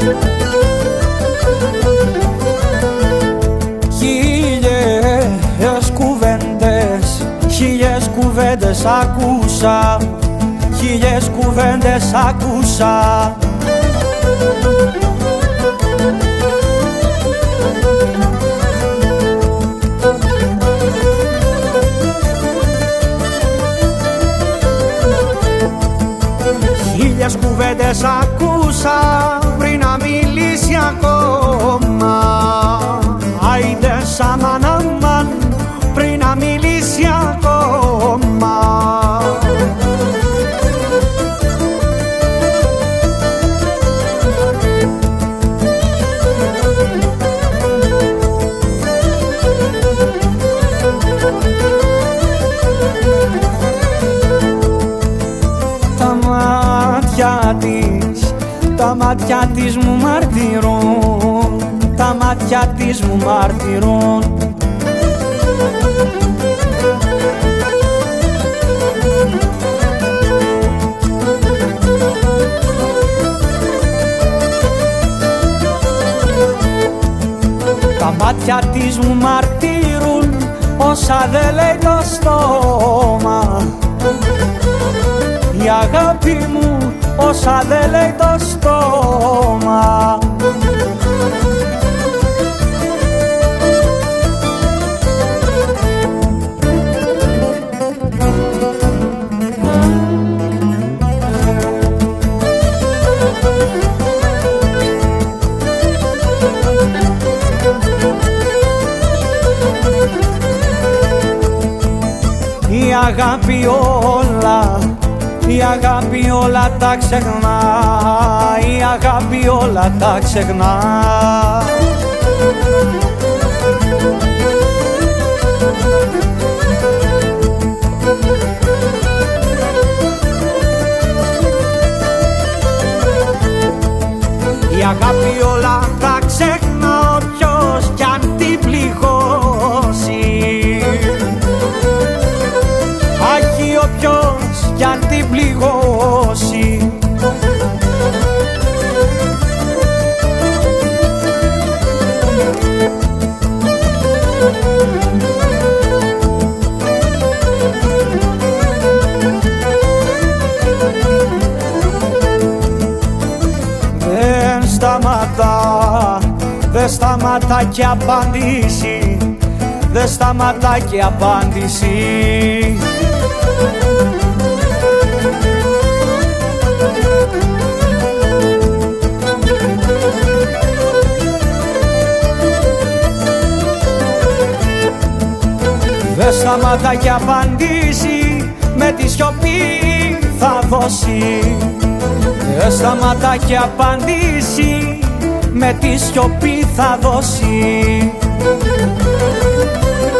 Χίλιες κουβέντες άκουσα, χίλιες κουβέντες άκουσα. Χίλιες κουβέντες άκουσα πριν να μιλήσει ακόμα. Άιντε σαμάν αμάν πριν να μιλήσει ακόμα. Τα μάτια της μου μαρτυρούν, τα μάτια της μου μαρτυρούν. Τα μάτια της μου μαρτύρουν όσα δεν λέει το στόμα. Η αγάπη μου όσα δεν λέει το στόμα. Η αγάπη όλα, η αγάπη όλα τα ξεχνά, η αγάπη όλα τα ξεχνά. Η αγάπη όλα τα ξεχνά, όποιος κι αν την πληγώσει. Άχι όποιος κι αν την πληγώσει. Δεν σταματά, δεν σταματά και απάντηση, δεν σταματά και απάντηση. Δεν σταματά και απαντήσει, με τη σιωπή θα δώσει. Δεν σταματά και απαντήσει, με τη σιωπή θα δώσει.